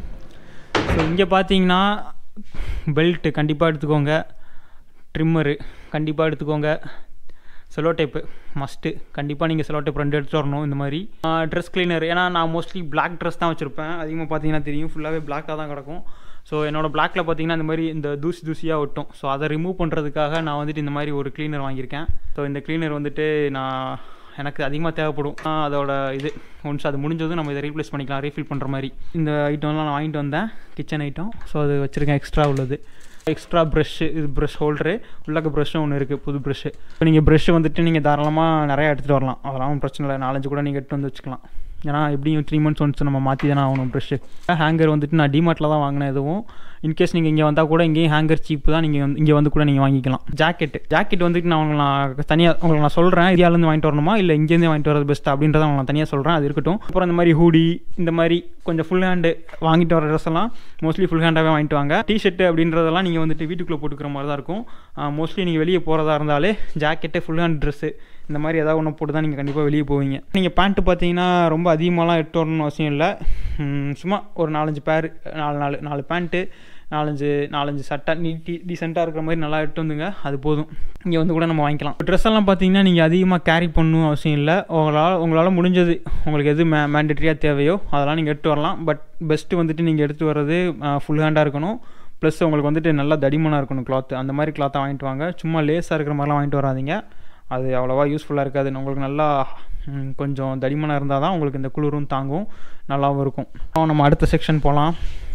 ஸோ இங்கே பார்த்தீங்கன்னா பெல்ட்டு கண்டிப்பாக எடுத்துக்கோங்க, ட்ரிம்மரு கண்டிப்பாக எடுத்துக்கோங்க, செலோ டேப்பு மஸ்ட்டு கண்டிப்பாக நீங்கள் செலோ டேப் 2 எடுத்துகிட்டு வரணும். இந்த மாதிரி ட்ரெஸ் கிளீனர், ஏன்னா நான் மோஸ்ட்லி பிளாக் ட்ரெஸ் தான் வச்சுருப்பேன். அதிகமாக பார்த்தீங்கன்னா தெரியும், ஃபுல்லாகவே பிளாக்காக தான் கிடக்கும். ஸோ என்னோடய பிளாக்கில் பார்த்தீங்கன்னா இந்த மாதிரி இந்த தூசியாக ஒட்டும். ஸோ அதை ரிமூவ் பண்ணுறதுக்காக நான் வந்துட்டு இந்த மாதிரி ஒரு க்ளீனர் வாங்கியிருக்கேன். ஸோ இந்த க்ளீனர் வந்துட்டு எனக்கு அதிகமாக தேவைப்படும். அதோட இது ஒன்ஸ் அது முடிஞ்சதும் நம்ம இதை ரீப்ளேஸ் பண்ணிக்கலாம், ரீஃபில் பண்ணுற மாதிரி. இந்த ஐட்டம்லாம் நான் வாங்கிட்டு வந்தேன், கிச்சன் ஐட்டம். ஸோ அது வச்சுருக்கேன். எக்ஸ்ட்ரா உள்ளது எக்ஸ்ட்ரா ப்ரஷ்ஷு, இது ப்ரஷ் ஹோல்டரு, உள்ளக்க ப்ரஷ்ஷும் ஒன்று இருக்குது, புது ப்ரஷ்ஷு. இப்போ நீங்கள் ப்ரஷ்ஷு வந்துட்டு நீங்கள் தாராளமாக நிறையா எடுத்துகிட்டு வரலாம், அதெல்லாம் பிரச்சனை இல்லை. 4-5 கூட நீங்கள் எடுத்து வந்து வச்சுக்கலாம். ஏன்னா எப்படியும் 3 months ஒன்ஸ் நம்ம மாற்றி தானே ஆகணும் ப்ரஷ்ஷு. ஹேங்கர் வந்துட்டு நான் டிமார்ட்டில் தான் வாங்கினேன். எதுவும் இன்கேஸ் நீங்கள் இங்கே வந்தால் கூட இங்கேயும் ஹேங்கர் சீப்பு தான், நீங்கள் இங்கே வந்து கூட நீங்கள் வாங்கிக்கலாம். ஜாக்கெட் வந்துட்டு நான் தனியாக நான் சொல்கிறேன், இந்தியாவிலேருந்து வாங்கிட்டு வரணுமா இல்லை இங்கேருந்து வாங்கிட்டு வரது பெஸ்ட் அப்படின்றத நான் தனியாக சொல்கிறேன், அது இருக்கட்டும். அப்புறம் இந்த மாதிரி ஹூடி, இந்த மாதிரி கொஞ்சம் ஃபுல் ஹேண்டு வாங்கிட்டு வர ட்ரெஸ் எல்லாம் மோஸ்ட்லி ஃபுல் ஹேண்டாகவே வாங்கிட்டு வாங்க. டிஷர்ட்டு அப்படின்றதெல்லாம் நீங்கள் வந்துட்டு வீட்டுக்குள்ளே போட்டுக்கிற மாதிரி தான் இருக்கும். மோஸ்ட்லி நீங்கள் வெளியே போகிறதா இருந்தாலே ஜாக்கெட்டு, ஃபுல் ஹேண்ட் ட்ரெஸ்ஸு இந்த மாதிரி ஏதாவது ஒன்று போட்டு தான் நீங்கள் கண்டிப்பாக வெளியே போவீங்க. நீங்கள் பேண்ட்டு பார்த்தீங்கன்னா ரொம்ப அதிகமாகலாம் எடுத்து வரணும்னு அவசியம் இல்லை. சும்மா ஒரு 4-5 பேர், 4 பேண்ட்டு, 4-5 சட்டை டீசெண்டாக இருக்கிற மாதிரி நல்லா எடுத்து வந்துங்க, அது போதும். இங்கே வந்து கூட நம்ம வாங்கிக்கலாம். ட்ரெஸ் எல்லாம் பார்த்தீங்கன்னா நீங்கள் அதிகமாக கேரி பண்ணணும் அவசியம் இல்லை. உங்களால் முடிஞ்சது உங்களுக்கு எது மேண்டட்ரியாக தேவையோ அதெல்லாம் நீங்கள் எடுத்து வரலாம். பட் பெஸ்ட்டு வந்துட்டு நீங்கள் எடுத்து வர்றது ஃபுல் ஹேண்டாக இருக்கணும். ப்ளஸ் உங்களுக்கு வந்துட்டு நல்லா தடிமனாக இருக்கணும் கிளாத்து. அந்த மாதிரி கிளாத்தை வாங்கிட்டு வாங்க. சும்மா லேஸாக இருக்கிற மாதிரிலாம் வாங்கிட்டு வராதிங்க, அது அவ்வளோவா யூஸ்ஃபுல்லாக இருக்காது. உங்களுக்கு நல்லா கொஞ்சம் தடிமனாக இருந்தால் தான் உங்களுக்கு இந்த குளிரும் தாங்கும், நல்லாவும் இருக்கும். நம்ம அடுத்த செக்ஷன் போகலாம்.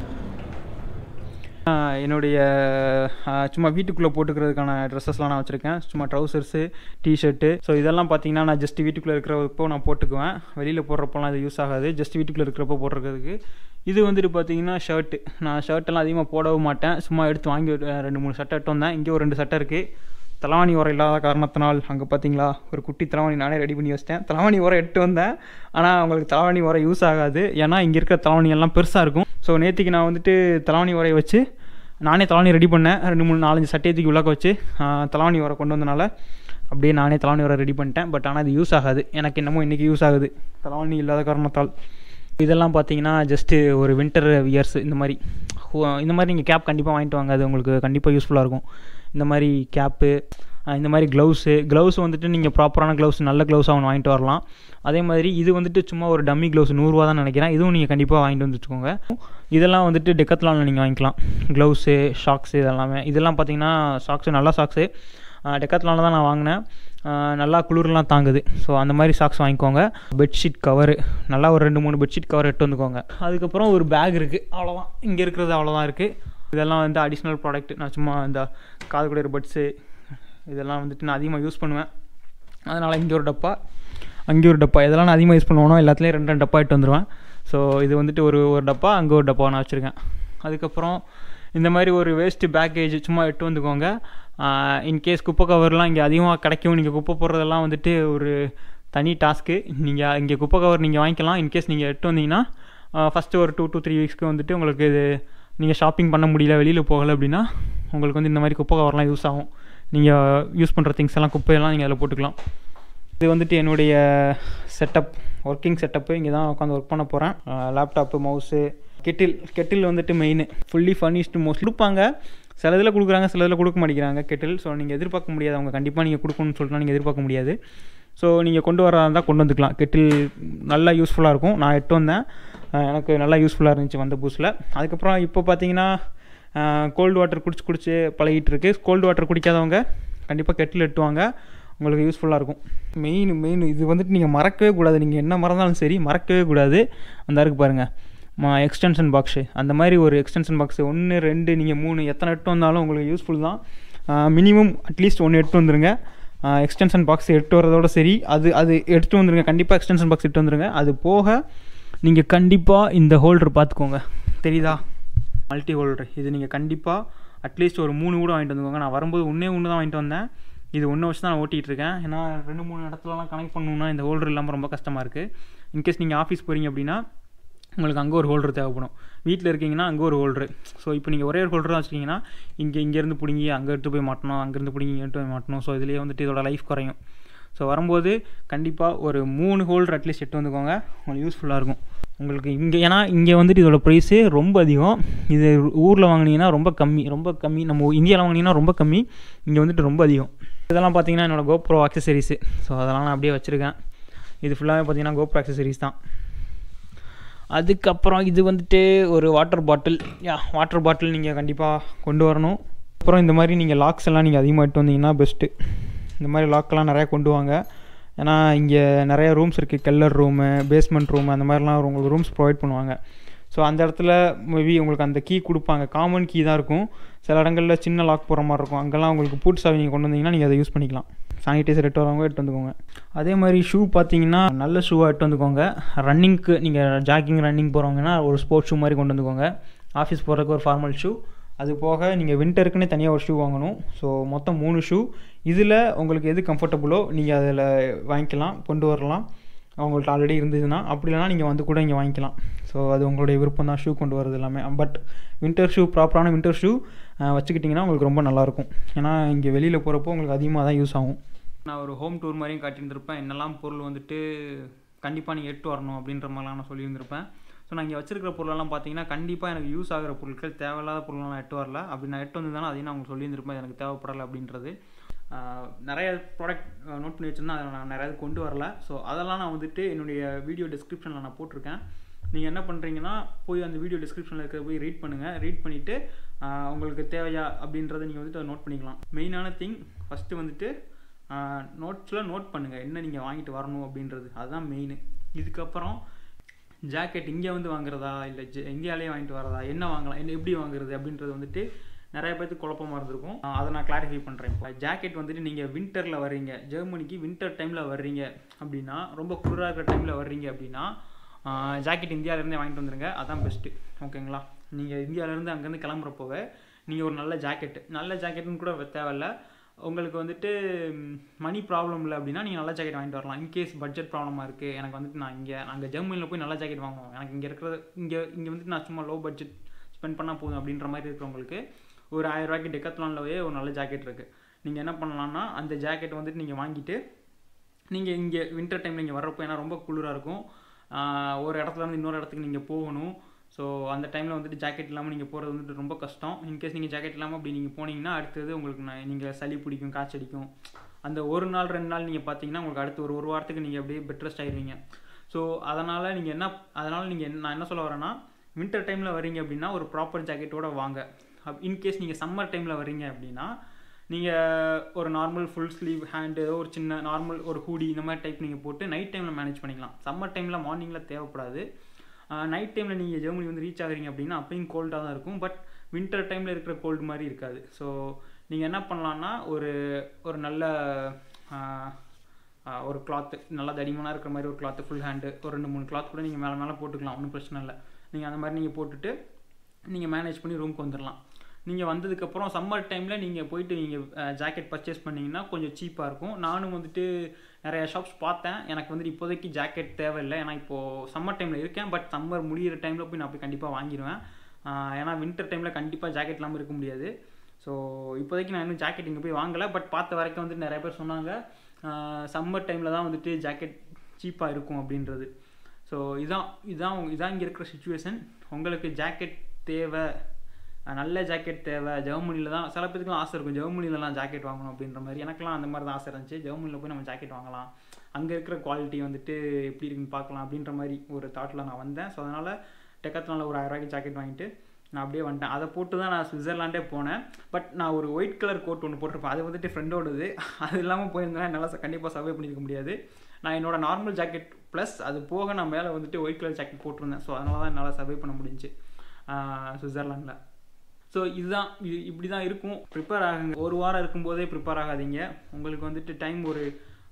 என்னுடைய சும்மா வீட்டுக்குள்ளே போட்டுக்கிறதுக்கான ட்ரெஸ்ஸஸ்லாம் நான் வச்சுருக்கேன். சும்மா ட்ரௌசர்ஸு, டிஷர்ட்டு. ஸோ இதெல்லாம் பார்த்தீங்கன்னா நான் ஜஸ்ட் வீட்டுக்குள்ளே இருக்கிறப்போ நான் போட்டுக்குவேன். வெளியில் போடுறப்போலாம் இது யூஸ் ஆகாது, ஜஸ்ட் வீட்டுக்குள்ளே இருக்கிறப்போ போடுறதுக்கு. இது வந்துட்டு பார்த்தீங்கன்னா ஷர்ட்டு. நான் ஷர்ட்டெல்லாம் அதிகமாக போடவும் மாட்டேன், சும்மா எடுத்து வாங்கி 2-3 சட்டை எடுத்து வந்தேன். இங்கே ஒரு 2 சட்டை இருக்குது. தலவாணி உரம் இல்லாத காரணத்தினால் அங்கே பார்த்தீங்களா ஒரு குட்டி தலவாணி நானே ரெடி பண்ணி வச்சிட்டேன். தலவாணி உரம் எடுத்து வந்தேன், ஆனால் உங்களுக்கு தலவாணி உரம் யூஸ் ஆகாது. ஏன்னா இங்கே இருக்கிற தலவாணி எல்லாம் பெருசாக இருக்கும். ஸோ நேற்றுக்கு நான் வந்துட்டு தலவாணி உரையை வச்சு நானே தலவாணி ரெடி பண்ணேன். 2-3-4-5 சட்டையத்துக்கு உள்ளக்க வச்சு தலவாணி உரம் கொண்டு வந்தனால அப்படியே நானே தலவாணி உரம் ரெடி பண்ணிட்டேன். பட் ஆனால் அது யூஸ் ஆகாது. எனக்கு என்னமோ இன்றைக்கி யூஸ் ஆகுது தலவாணி இல்லாத காரணத்தால். இதெல்லாம் பார்த்தீங்கன்னா ஜஸ்ட்டு ஒரு வின்டர் வியர்ஸ். இந்த மாதிரி நீங்கள் கேப் கண்டிப்பாக வாங்கிட்டு வாங்க, அது உங்களுக்கு கண்டிப்பாக யூஸ்ஃபுல்லாக இருக்கும். இந்த மாதிரி கேப்பு, இந்த மாதிரி க்ளவுஸ் வந்துட்டு நீங்கள் ப்ராப்பரான க்ளவுஸ், நல்ல க்ளவுஸாக ஒன்று வாங்கிட்டு வரலாம். அதே மாதிரி இது வந்துட்டு சும்மா ஒரு டம்மி க்ளவுஸ் 100 ரூபா தான் நினைக்கிறேன். இதுவும் நீங்கள் கண்டிப்பாக வாங்கிட்டு வந்துட்டுக்கோங்க. இதெல்லாம் வந்துட்டு டெக்கத்லானில் நீங்கள் வாங்கிக்கலாம். க்ளவுஸு, ஷாக்ஸு இதெல்லாமே. இதெல்லாம் பார்த்தீங்கன்னா ஷாக்ஸு, நல்ல ஷாக்ஸு டெக்கத்லானில் தான் நான் வாங்கினேன். நல்லா குளிர்லாம் தாங்குது. ஸோ அந்த மாதிரி சாக்ஸ் வாங்கிக்கோங்க. பெட்ஷீட் கவரு, நல்லா ஒரு 2-3 பெட்ஷீட் கவர் எடுத்து வந்துக்கோங்க. அதுக்கப்புறம் ஒரு பேக் இருக்குது, அவ்வளோதான். இங்கே இருக்கிறது அவ்வளோதான் இருக்குது. இதெல்லாம் வந்து அடிஷ்னல் ப்ராடக்ட். நான் சும்மா இந்த காது குடையிற பட்ஸு, இதெல்லாம் வந்துட்டு நான் அதிகமாக யூஸ் பண்ணுவேன். அதனால் இங்கே ஒரு டப்பா, அங்கே ஒரு டப்பா, இதெல்லாம் நான் அதிகமாக யூஸ் பண்ணுவேனோ எல்லாத்துலேயும் 2 டப்பா இட்டு வந்துடுவேன். ஸோ இது வந்துட்டு ஒரு டப்பா, அங்கே ஒரு டப்பா நான் வச்சுருக்கேன். அதுக்கப்புறம் இந்த மாதிரி ஒரு வேஸ்ட்டு பேக்கேஜ் சும்மா இட்டு வந்துக்கோங்க. இன்கேஸ் குப்பை கவர்லாம் இங்கே அதிகமாக கிடைக்கும். நீங்கள் குப்பை போடுறதெல்லாம் வந்துட்டு ஒரு தனி டாஸ்க்கு. நீங்கள் இங்கே குப்பை கவர் நீங்கள் வாங்கிக்கலாம். இன்கேஸ் நீங்கள் எட்டு வந்தீங்கன்னா ஃபஸ்ட்டு ஒரு 2 to 3 வீக்ஸ்க்கு வந்துட்டு உங்களுக்கு இது நீங்கள் ஷாப்பிங் பண்ண முடியல, வெளியில் போகலை அப்படின்னா உங்களுக்கு வந்து இந்த மாதிரி குப்பை கவர்லாம் யூஸ் ஆகும். நீங்கள் யூஸ் பண்ணுற திங்ஸ் எல்லாம் குப்பையெல்லாம் நீங்கள் அதில் போட்டுக்கலாம். இது வந்துட்டு என்னுடைய செட்டப், ஒர்க்கிங் செட்டப்பு. இங்கே தான் உட்காந்து ஒர்க் பண்ண போகிறேன். லேப்டாப்பு, மவுஸு, கெட்டில் வந்துட்டு மெயின். ஃபுல்லி ஃபர்னிஷ்டு மோஸ்ட் கொடுப்பாங்க. சில இதில் கொடுக்குறாங்க, சில இதில் கொடுக்க மாட்டேங்கிறாங்க கெட்டில். ஸோ நீங்கள் எதிர்பார்க்க முடியாது, அவங்க கண்டிப்பாக நீங்கள் கொடுக்கணும்னு சொல்லிட்டு நீங்கள் எதிர்பார்க்க முடியாது. ஸோ நீங்கள் கொண்டு வரதா இருந்தால் கொண்டு வந்துக்கலாம். கெட்டில் நல்லா யூஸ்ஃபுல்லாக இருக்கும். நான் எட்டு வந்தேன், எனக்கு நல்லா யூஸ்ஃபுல்லாக இருந்துச்சு வந்த புதுசில். அதுக்கப்புறம் இப்போ பார்த்தீங்கன்னா கோல்டு வாட்டர் குடிச்சு பழகிட்டு இருக்கு. கோல்டு வாட்டர் குடிக்காதவங்க கண்டிப்பாக கெட்டில் எட்டுவாங்க, உங்களுக்கு யூஸ்ஃபுல்லாக இருக்கும். மெயின் இது வந்துட்டு நீங்கள் மறக்கவே கூடாது. நீங்கள் என்ன மறந்தாலும் சரி மறக்கவே கூடாது. அந்த இருக்குது பாருங்கள் எக்ஸ்டென்ஷன் பாக்ஸு. அந்த மாதிரி ஒரு எக்ஸ்டென்ஷன் பாக்ஸு 1, 2, நீங்கள் 3 எத்தனை எட்டு வந்தாலும் உங்களுக்கு யூஸ்ஃபுல் தான். மினிமம் அட்லீஸ்ட் 1 எட்டு வந்துருங்க. எக்ஸ்டென்ஷன் பாக்ஸ் எட்டு வரதோட சரி, அது எடுத்துகிட்டு வந்துருங்க. கண்டிப்பாக எக்ஸ்டென்ஷன் பாக்ஸ் எட்டு வந்துருங்க. அது போக நீங்கள் கண்டிப்பாக இந்த ஹோல்டர் பார்த்துக்கோங்க, தெரியுதா, மல்டி ஹோல்டர். இது நீங்கள் கண்டிப்பாக அட்லீஸ்ட் ஒரு 3 கூட வாங்கிட்டு வந்துக்கோங்க. நான் வரும்போது ஒன்று தான் வாங்கிட்டு வந்தேன். இது ஒன்று வச்சு தான் நான் ஓட்டிகிட்டு இருக்கேன். ஏன்னா 2-3 இடத்துலலாம் கனெக்ட் பண்ணணுன்னா இந்த ஹோல்டர் இல்லாமல் ரொம்ப கஷ்டமாக இருக்குது. இன்கேஸ் நீங்கள் ஆஃபீஸ் போகிறீங்க அப்படின்னா உங்களுக்கு அங்கே ஒரு ஹோல்டர் தேவைப்படும். வீட்டில் இருக்கீங்கன்னா அங்கே ஒரு ஹோல்டரு. ஸோ இப்போ நீங்கள் ஒரே ஒரு ஹோல்டர் தான் வச்சுக்கிங்கன்னா இங்கேருந்து பிடிங்கி அங்கே எடுத்து போய் மாட்டணும், அங்கேருந்து பிடிங்கி எடுத்து போய் மாட்டணும். ஸோ இதுலேயே வந்துட்டு இதோட லைஃப் குறையும். ஸோ வரும்போது கண்டிப்பாக ஒரு 3 ஹோல்டர் அட்லீஸ்ட் எட்டு வந்துக்கோங்க, உங்களுக்கு யூஸ்ஃபுல்லாக இருக்கும் உங்களுக்கு. ஏன்னா இங்கே வந்துட்டு இதோட ப்ரைஸே ரொம்ப அதிகம். இது ஊரில் வாங்கினீங்கன்னா ரொம்ப கம்மி. நம்ம இந்தியாவில் வாங்கினீங்கன்னா ரொம்ப கம்மி, இங்கே வந்துட்டு ரொம்ப அதிகம். இதெல்லாம் பார்த்தீங்கன்னா என்னோடய கோப்ரோ அக்சசரிஸு. ஸோ அதெல்லாம் நான் அப்படியே வச்சுருக்கேன். இது ஃபுல்லாகவே பார்த்தீங்கன்னா கோப்ரோ அக்சசரிஸ் தான். அதுக்கப்புறம் இது வந்துட்டு ஒரு வாட்டர் பாட்டில் நீங்கள் கண்டிப்பாக கொண்டு வரணும். அப்புறம் இந்த மாதிரி நீங்கள் லாக்ஸ் எல்லாம் நீங்கள் அதிகமாக எட்டு வந்தீங்கன்னா பெஸ்ட்டு. இந்த மாதிரி லாக்கெல்லாம் நிறையா கொண்டு வாங்க. ஏன்னா இங்கே நிறையா ரூம்ஸ் இருக்குது, கெல்லர் ரூமு, பேஸ்மெண்ட் ரூமு, அந்த மாதிரிலாம் உங்களுக்கு ரூம்ஸ் ப்ரொவைட் பண்ணுவாங்க. ஸோ அந்த இடத்துல மேபி உங்களுக்கு அந்த கீ கொடுப்பாங்க, காமன் கீ தான் இருக்கும். சில இடங்களில் சின்ன லாக் போகிற மாதிரி இருக்கும். அங்கெல்லாம் உங்களுக்கு பூட் சாவி நீங்கள் கொண்டு வந்தீங்கன்னா நீங்கள் அதை யூஸ் பண்ணிக்கலாம். சானிடைசர் எட்டு வரவங்க எட்டு வந்துக்கோங்க. அதே மாதிரி ஷூ பார்த்தீங்கன்னா நல்ல ஷூவாக எட்டு வந்துக்கோங்க. ரன்னிங்க்கு நீங்கள் ஜாக்கிங் ரன்னிங் போகிறவங்கன்னா ஒரு ஸ்போர்ட்ஸ் ஷூ மாதிரி கொண்டு வந்துக்கோங்க. ஆஃபீஸ் போகிறதுக்கு ஒரு ஃபார்மல் ஷூ. அது போக நீங்கள் வின்டருக்குன்னு தனியாக ஒரு ஷூ வாங்கணும். ஸோ மொத்தம் 3 ஷூ. இதில் உங்களுக்கு எது கம்ஃபர்டபுளோ நீங்கள் அதில் வாங்கிக்கலாம், கொண்டு வரலாம். அவங்கள்ட்ட ஆல்ரெடி இருந்ததுன்னா. அப்படி இல்லைனா நீங்கள் வந்து கூட இங்கே வாங்கிக்கலாம். ஸோ அது உங்களுடைய விருப்பம் தான் ஷூ கொண்டு வரது எல்லாமே. பட் வின்டர் ஷூ, ப்ராப்பரான வின்டர் ஷூ வச்சுக்கிட்டிங்கன்னா உங்களுக்கு ரொம்ப நல்லாயிருக்கும். ஏன்னா இங்கே வெளியில் போகிறப்போ உங்களுக்கு அதிகமாக தான் யூஸ் ஆகும். நான் ஒரு ஹோம் டூர் மாதிரியும் காட்டியிருந்திருப்பேன். என்னெல்லாம் பொருள் வந்துட்டு கண்டிப்பாக நீங்கள் எட்டு வரணும் அப்படின்ற மாதிரிலாம் நான் சொல்லியிருந்திருப்பேன். ஸோ நான் இங்கே வச்சிருக்கிற பொருளெல்லாம் பார்த்தீங்கன்னா கண்டிப்பாக எனக்கு யூஸ் ஆகிற பொருட்கள், தேவையில்லாத பொருள்லாம் நான் எட்டு வரல. அப்படி நான் எட்டு வந்ததுனால அதையும் நான் உங்களுக்கு சொல்லியிருந்திருப்பேன், எனக்கு தேவைப்படலை அப்படின்றது. நிறைய ப்ராடக்ட் நோட் பண்ணி வச்சுருந்தா அதை நான் நிறையா கொண்டு வரல. ஸோ அதெல்லாம் நான் வந்துட்டு என்னுடைய வீடியோ டிஸ்கிரிப்ஷனில் நான் போட்டிருக்கேன். நீங்கள் என்ன பண்ணுறீங்கன்னா போய் அந்த வீடியோ டிஸ்கிரிப்ஷனில் இருக்கிற போய் ரீட் பண்ணுங்கள். ரீட் பண்ணிவிட்டு உங்களுக்கு தேவையா அப்படின்றத நீங்கள் வந்துட்டு அதை நோட் பண்ணிக்கலாம். மெயினான திங் ஃபஸ்ட்டு வந்துட்டு நோட்ஸில் நோட் பண்ணுங்கள் என்ன நீங்கள் வாங்கிட்டு வரணும் அப்படின்றது, அதுதான் மெயின். இதுக்கப்புறம் ஜாக்கெட் இங்கே வந்து வாங்குறதா இல்லை இந்தியாவிலே வாங்கிட்டு வரதா, என்ன வாங்கலாம், என்ன எப்படி வாங்குறது அப்படின்றது வந்துட்டு நிறைய பேருக்கு குழப்பமாக இருந்திருக்கும். அதை நான் கிளாரிஃபை பண்ணுறேன். இப்போ ஜாக்கெட் வந்துட்டு நீங்கள் வின்டரில் வர்றீங்க, ஜெர்மனிக்கு வின்டர் டைமில் வர்றீங்க அப்படின்னா, ரொம்ப குளிராக இருக்கிற டைமில் வர்றீங்க அப்படின்னா ஜாக்கெட் இந்தியாவிலேருந்தே வாங்கிட்டு வந்துடுங்க, அதான் பெஸ்ட்டு. ஓகேங்களா? நீங்கள் இந்தியாவிலேருந்து அங்கேருந்து கிளம்புறப்போவே நீங்கள் ஒரு நல்ல ஜாக்கெட்டுன்னு கூட தேவையில்ல. உங்களுக்கு வந்துட்டு மணி ப்ராப்ளம் இல்லை அப்படின்னா நீங்கள் நல்ல ஜாக்கெட் வாங்கிட்டு வரலாம். இன்கேஸ் பட்ஜெட் ப்ராப்ளமாக இருக்குது, எனக்கு வந்துட்டு நான் அங்கே ஜெர்மனியில் போய் நல்ல ஜாக்கெட் வாங்குவோம், எனக்கு இங்கே வந்துட்டு நான் சும்மா லோ பட்ஜெட் ஸ்பெண்ட் பண்ணால் போதும் அப்படின்ற மாதிரி இருக்கிறவங்களுக்கு ஒரு 1000 ரூபாய்க்கு டெக்காத்லான்லவே ஒரு நல்ல ஜாக்கெட் இருக்குது. நீங்கள் என்ன பண்ணலான்னா அந்த ஜாக்கெட் வந்துட்டு நீங்கள் வாங்கிட்டு நீங்கள் இங்கே வின்டர் டைமில் இங்கே வர்றப்போ, ஏன்னா ரொம்ப குளிராக இருக்கும், ஒரு இடத்துலேருந்து இன்னொரு இடத்துக்கு நீங்கள் போகணும். ஸோ அந்த டைமில் வந்துட்டு ஜாக்கெட் இல்லாமல் நீங்கள் போகிறது வந்துட்டு ரொம்ப கஷ்டம். இன்கேஸ் நீங்கள் ஜாக்கெட் இல்லாமல் அப்படி நீங்கள் போனீங்கன்னா அடுத்தது உங்களுக்கு நீங்கள் சளி பிடிக்கும், காய்ச்சடிக்கும். அந்த ஒரு நாள் 2 நாள் நீங்கள் பார்த்தீங்கன்னா உங்களுக்கு அடுத்து ஒரு வாரத்துக்கு நீங்கள் அப்படியே பெட் ரெஸ்ட் ஆகிடுவீங்க. ஸோ அதனால் நான் என்ன சொல்ல வரேன்னா, வின்டர் டைமில் வரீங்க அப்படின்னா ஒரு ப்ராப்பர் ஜாக்கெட்டோட வாங்க. இன்கேஸ் நீங்கள் சம்மர் டைமில் வரீங்க அப்படின்னா நீங்கள் ஒரு நார்மல் ஃபுல் ஸ்லீவ் ஹேண்டு ஏதோ ஒரு சின்ன நார்மல் ஒரு ஹூடி இந்த மாதிரி டைப் நீங்கள் போட்டு நைட் டைமில் மேனேஜ் பண்ணிக்கலாம். சம்மர் டைமில் மார்னிங்கில் தேவைப்படாது. நைட் டைமில் நீங்கள் ஜெர்மனி வந்து ரீச் ஆகுறீங்க அப்படின்னா அப்பயும் கோல்டாக தான் இருக்கும். பட் வின்டர் டைமில் இருக்கிற கோல்டு மாதிரி இருக்காது. ஸோ நீங்கள் என்ன பண்ணலான்னா ஒரு நல்ல ஒரு கிளாத்து நல்லா தடிமனாக இருக்கிற மாதிரி ஒரு கிளாத்து ஃபுல் ஹேண்டு ஒரு 2-3 கிளாத் கூட நீங்கள் மேலே போட்டுக்கலாம், ஒன்றும் பிரச்சனை இல்லை. நீங்கள் அந்த மாதிரி நீங்கள் போட்டுட்டு நீங்கள் மேனேஜ் பண்ணி ரூமுக்கு வந்துடலாம். நீங்கள் வந்ததுக்கப்புறம் சம்மர் டைமில் நீங்கள் போயிட்டு நீங்கள் ஜாக்கெட் பர்ச்சேஸ் பண்ணிங்கன்னா கொஞ்சம் சீப்பாக இருக்கும். நானும் வந்துட்டு நிறையா ஷாப்ஸ் பார்த்தேன். எனக்கு வந்துட்டு இப்போதைக்கு ஜாக்கெட் தேவையில்லை, ஏன்னா இப்போது சம்மர் டைமில் இருக்கேன். பட் சம்மர் முடிகிற டைமில் போய் நான் போய் கண்டிப்பாக வாங்கிடுவேன். ஏன்னா வின்டர் டைமில் கண்டிப்பாக ஜாக்கெட் இல்லாமல் இருக்க முடியாது. ஸோ இப்போதைக்கு நான் இன்னும் ஜாக்கெட் இங்கே போய் வாங்கலை. பட் பார்த்த வரைக்கும் வந்துட்டு நிறைய பேர் சொன்னாங்க சம்மர் டைமில் தான் வந்துட்டு ஜாக்கெட் சீப்பாக இருக்கும் அப்படின்றது. ஸோ இதான் இங்கே இருக்கிற சுச்சுவேஷன். உங்களுக்கு ஜாக்கெட் தேவை, நல்ல ஜாக்கெட் தேவை, ஜெர்மனியில் தான் சில பேருக்குலாம் ஆசை இருக்கும் ஜெர்மனிலலாம் ஜாக்கெட் வாங்கணும் அப்படின்ற மாதிரி. எனக்குலாம் அந்த மாதிரி தான் ஆசை இருந்துச்சு. ஜெர்மனியில் போய் நம்ம ஜாக்கெட் வாங்கலாம், அங்கே இருக்கிற குவாலிட்டி வந்துட்டு எப்படி இருக்குன்னு பார்க்கலாம் அப்படின்ற மாதிரி ஒரு தாட்டில் நான் வந்தேன். ஸோ அதனால் டெக்காத்லானில் ஒரு 1000 ரூபாய்க்கு ஜாக்கெட் வாங்கிட்டு நான் அப்படியே வந்துட்டேன். அதை போட்டு தான் நான் சுவிட்சர்லாண்டே போனேன். பட் நான் ஒரு ஒயிட் கலர் கோட் ஒன்று போட்டிருப்பேன், அது வந்துட்டு ஃப்ரெண்டோடது. அது இல்லாமல் போயிருந்தேன் என்னால் கண்டிப்பாக சர்வே பண்ணியிருக்க முடியாது. நான் என்னோட நார்மல் ஜாக்கெட் ப்ளஸ் அது போக நான் மேலே வந்துட்டு ஒயிட் கலர் ஜாக்கெட் போட்டிருந்தேன். ஸோ அதனால தான் என்னால் சர்வே பண்ண முடிஞ்சு சுவிட்சர்லாண்டில். ஸோ இப்படி தான் இருக்கும். ப்ரிப்பேர் ஆகுங்க. ஒரு வாரம் இருக்கும்போதே ப்ரிப்பேர் ஆகாதீங்க. உங்களுக்கு வந்துட்டு டைம் ஒரு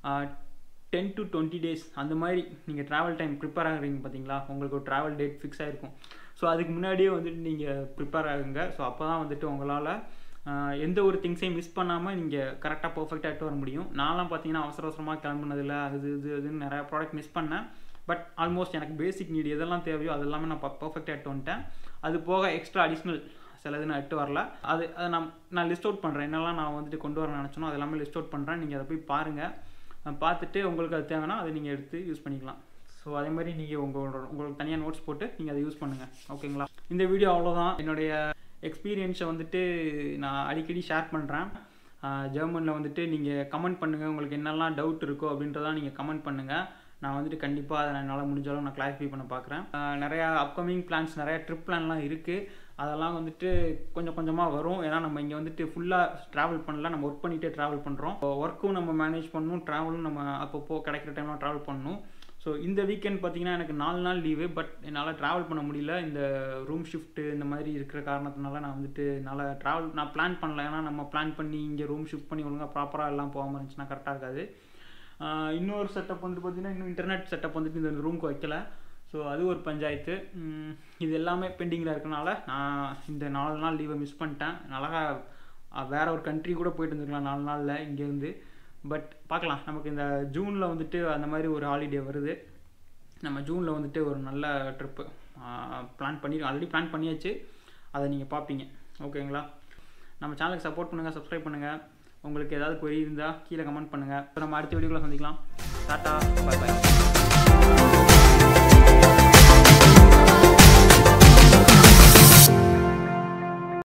10 to 20 days அந்த மாதிரி நீங்கள் ட்ராவல் டைம் ப்ரிப்பேர் ஆகுறீங்க பார்த்தீங்களா, உங்களுக்கு ஒரு ட்ராவல் டேட் ஃபிக்ஸ் ஆகிருக்கும். ஸோ அதுக்கு முன்னாடியே வந்துட்டு நீங்கள் ப்ரிப்பேர் ஆகுங்க. ஸோ அப்போ தான் வந்துட்டு உங்களால் எந்த ஒரு திங்ஸையும் மிஸ் பண்ணாமல் நீங்கள் கரெக்டாக பர்ஃபெக்டாக எடுத்து வர முடியும். நான்லாம் பார்த்தீங்கன்னா அவசரமாக கிளம்புனதில்லை, அதுன்னு நிறையா ப்ராடக்ட் மிஸ் பண்ணேன். பட் ஆல்மோஸ்ட் எனக்கு பேசிக் நீடு எதெல்லாம் தேவையோ அது எல்லாமே நான் பர்ஃபெக்டாக எடுத்து வந்துட்டேன். அது போக எக்ஸ்ட்ரா அடிஷ்னல் சிலது நான் எடுத்து வரல. அதை நான் லிஸ்ட் அவுட் பண்ணுறேன். என்னெல்லாம் நான் வந்துட்டு கொண்டு வர நினச்சனோ அது எல்லாமே லிஸ்ட் அவுட் பண்ணுறேன். நீங்கள் அதை போய் பாருங்கள். பார்த்துட்டு உங்களுக்கு அது தேவைன்னா அதை நீங்கள் எடுத்து யூஸ் பண்ணிக்கலாம். ஸோ அதே மாதிரி நீங்கள் உங்களுக்கு தனியாக நோட்ஸ் போட்டு நீங்கள் அதை யூஸ் பண்ணுங்கள். ஓகேங்களா? இந்த வீடியோ அவ்வளோதான். என்னுடைய எக்ஸ்பீரியன்ஸை வந்துட்டு நான் அடிக்கடி ஷேர் பண்ணுறேன். ஜெர்மனில் வந்துட்டு நீங்கள் கமெண்ட் பண்ணுங்கள், உங்களுக்கு என்னெல்லாம் டவுட் இருக்கோ அப்படின்றதான் நீங்கள் கமெண்ட் பண்ணுங்கள். நான் வந்துட்டு கண்டிப்பாக அதை என்னால் முடிஞ்சாலும் நான் கிளாரிஃபை பண்ண பார்க்குறேன். நிறையா அப்கமிங் பிளான்ஸ், நிறையா ட்ரிப் பிளான்லாம் இருக்குது. அதெல்லாம் வந்துட்டு கொஞ்சம் கொஞ்சமாக வரும். ஏன்னா நம்ம இங்கே வந்துட்டு ஃபுல்லாக ட்ராவல் பண்ணல, நம்ம ஒர்க் பண்ணிகிட்டே ட்ராவல் பண்ணுறோம். ஒர்க்கும் நம்ம மேனேஜ் பண்ணணும், ட்ராவலும் நம்ம அப்பப்போ கிடைக்கிற டைம்லாம் ட்ராவல் பண்ணணும். ஸோ இந்த வீக்கெண்ட் பார்த்தீங்கன்னா எனக்கு 4 நாள் லீவு. பட் என்னால் ட்ராவல் பண்ண முடியல. இந்த ரூம் ஷிஃப்ட்டு இந்த மாதிரி இருக்கிற காரணத்தினால நான் வந்துட்டு நான் பிளான் பண்ணல. ஏன்னா நம்ம பிளான் பண்ணி இங்கே ரூம் ஷிஃப்ட் பண்ணி ஒழுங்காக ப்ராப்பராக எல்லாம் போகாமல் இருந்துச்சுன்னா கரெக்டாக இருக்காது. இன்னொரு செட்டப் வந்துட்டு பார்த்திங்கன்னா இன்னும் இன்டர்நெட் செட்டப் வந்துட்டு இந்த ரூமுக்கு வைக்கல. ஸோ அது ஒரு பஞ்சாயத்து. இது எல்லாமே பெண்டிங்கில் இருக்கனால நான் இந்த 4 நாள் லீவை மிஸ் பண்ணிட்டேன். அழகாக வேறு ஒரு கண்ட்ரி கூட போயிட்டு இருந்துருக்கலாம் 4 நாளில் இங்கேருந்து. பட் பார்க்கலாம், நமக்கு இந்த ஜூனில் வந்துட்டு அந்த மாதிரி ஒரு ஹாலிடே வருது. நம்ம ஜூனில் வந்துட்டு ஒரு நல்ல ட்ரிப்பு ஆல்ரெடி பிளான் பண்ணியாச்சு. அதை நீங்கள் பார்ப்பீங்க. ஓகேங்களா? நம்ம சேனலுக்கு சப்போர்ட் பண்ணுங்கள், சப்ஸ்கிரைப் பண்ணுங்கள். உங்களுக்கு ஏதாவது query இருந்தால் கீழே கமெண்ட் பண்ணுங்கள். இப்போ நம்ம அடுத்த வீடியோவில் சந்திக்கலாம். டாட்டா, பை பாய்.